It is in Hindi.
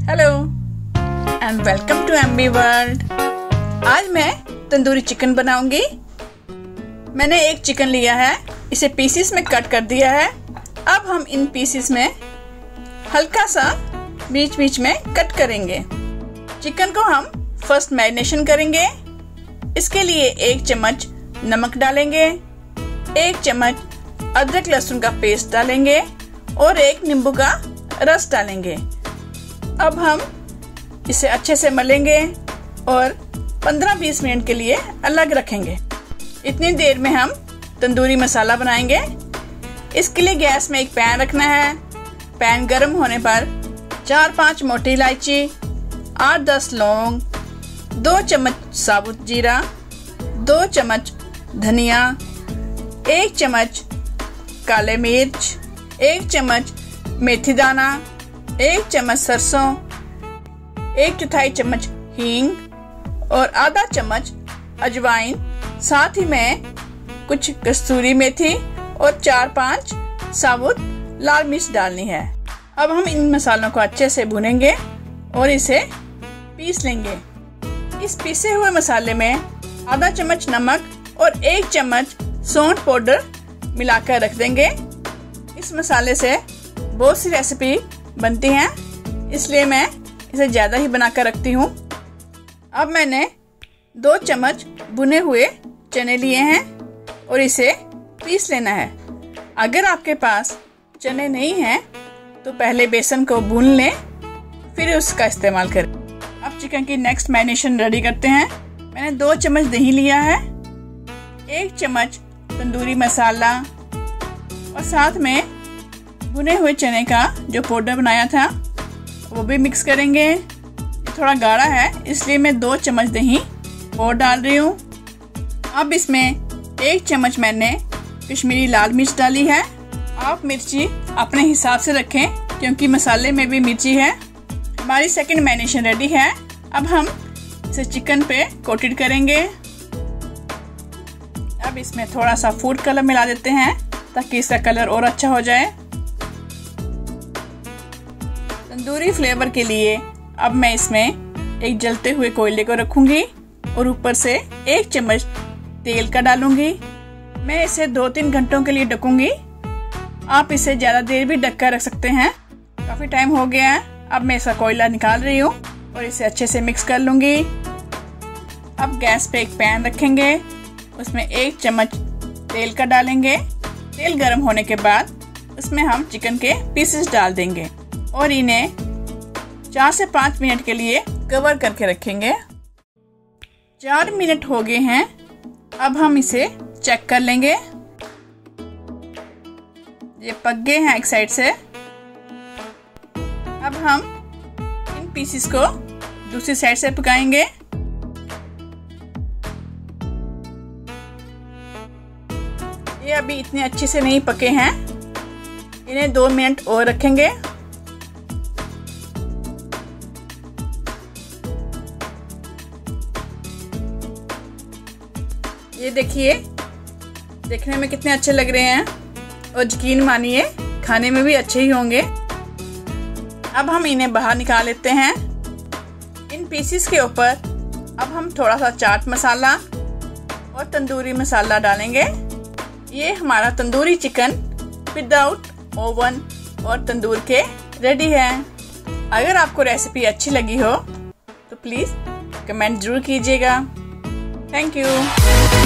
Hello and welcome to MB world. आज मैं तंदूरी चिकन बनाऊंगी। मैंने एक चिकन लिया है, इसे पीसेस में कट कर दिया है। अब हम इन पीसेस में हल्का सा बीच बीच में कट करेंगे। चिकन को हम फर्स्ट मैरिनेशन करेंगे। इसके लिए 1 चम्मच नमक डालेंगे, 1 चम्मच अदरक लहसुन का पेस्ट डालेंगे और 1 नींबू का रस डालेंगे। अब हम इसे अच्छे से मलेंगे और 15-20 मिनट के लिए अलग रखेंगे। इतनी देर में हम तंदूरी मसाला बनाएंगे। इसके लिए गैस में एक पैन रखना है। पैन गर्म होने पर 4-5 मोटी इलायची, 8-10 लौंग, 2 चम्मच साबुत जीरा, 2 चम्मच धनिया, 1 चम्मच काले मिर्च, 1 चम्मच मेथी दाना, 1 चम्मच सरसों, 1/4 चम्मच हींग और आधा चम्मच अजवाइन। साथ ही में कुछ कस्तूरी मेथी और 4-5 साबुत लाल मिर्च डालनी है। अब हम इन मसालों को अच्छे से भुनेंगे और इसे पीस लेंगे। इस पीसे हुए मसाले में आधा चम्मच नमक और 1 चम्मच सौंठ पाउडर मिलाकर रख देंगे। इस मसाले से बहुत सी रेसिपी बनती हैं, इसलिए मैं इसे ज़्यादा ही बनाकर रखती हूँ। अब मैंने 2 चम्मच भुने हुए चने लिए हैं और इसे पीस लेना है। अगर आपके पास चने नहीं हैं तो पहले बेसन को भून लें, फिर उसका इस्तेमाल करें। अब चिकन की नेक्स्ट मैरिनेशन रेडी करते हैं। मैंने 2 चम्मच दही लिया है, 1 चम्मच तंदूरी मसाला और साथ में भुने हुए चने का जो पाउडर बनाया था वो भी मिक्स करेंगे। ये थोड़ा गाढ़ा है, इसलिए मैं 2 चम्मच दही और डाल रही हूँ। अब इसमें 1 चम्मच मैंने कश्मीरी लाल मिर्च डाली है। आप मिर्ची अपने हिसाब से रखें क्योंकि मसाले में भी मिर्ची है। हमारी सेकंड मैरिनेशन रेडी है। अब हम इसे चिकन पे कोटेड करेंगे। अब इसमें थोड़ा सा फूड कलर मिला देते हैं ताकि इसका कलर और अच्छा हो जाए। तंदूरी फ्लेवर के लिए अब मैं इसमें एक जलते हुए कोयले को रखूंगी और ऊपर से 1 चम्मच तेल का डालूंगी। मैं इसे 2-3 घंटों के लिए ढकूंगी। आप इसे ज्यादा देर भी ढक कर रख सकते हैं। काफी टाइम हो गया है। अब मैं इसका कोयला निकाल रही हूँ और इसे अच्छे से मिक्स कर लूंगी। अब गैस पे एक पैन रखेंगे, उसमें 1 चम्मच तेल का डालेंगे। तेल गर्म होने के बाद उसमें हम चिकन के पीसेस डाल देंगे और इन्हें 4 से 5 मिनट के लिए कवर करके रखेंगे। 4 मिनट हो गए हैं। अब हम इसे चेक कर लेंगे। ये पक गए हैं एक साइड से। अब हम इन पीसेस को दूसरी साइड से पकाएंगे। ये अभी इतने अच्छे से नहीं पके हैं, इन्हें 2 मिनट और रखेंगे। ये देखिए, देखने में कितने अच्छे लग रहे हैं और यकीन मानिए खाने में भी अच्छे ही होंगे। अब हम इन्हें बाहर निकाल लेते हैं। इन पीसेस के ऊपर अब हम थोड़ा सा चाट मसाला और तंदूरी मसाला डालेंगे। ये हमारा तंदूरी चिकन विदाउट ओवन और तंदूर के रेडी है। अगर आपको रेसिपी अच्छी लगी हो तो प्लीज़ कमेंट जरूर कीजिएगा। Thank you.